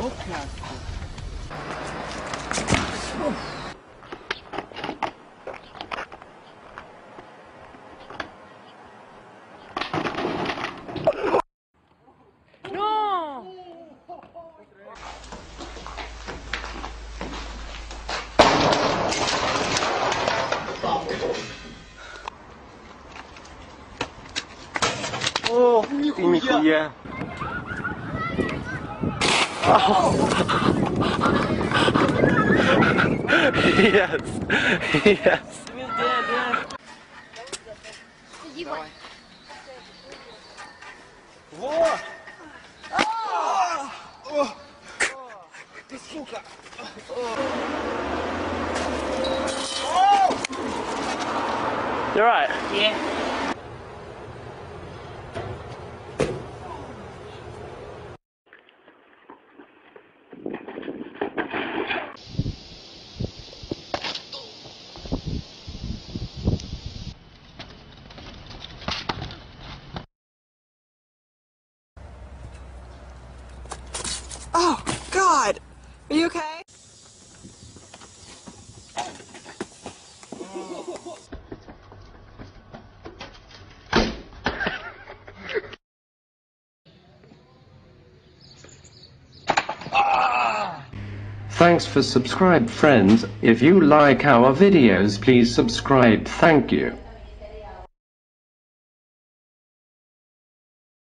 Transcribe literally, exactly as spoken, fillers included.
Oh, нихуя. Yes, yes. Вот! Ты сука! You're right. Yeah. Oh, God! Are you okay? Thanks for subscribe, friends. If you like our videos, please subscribe. Thank you.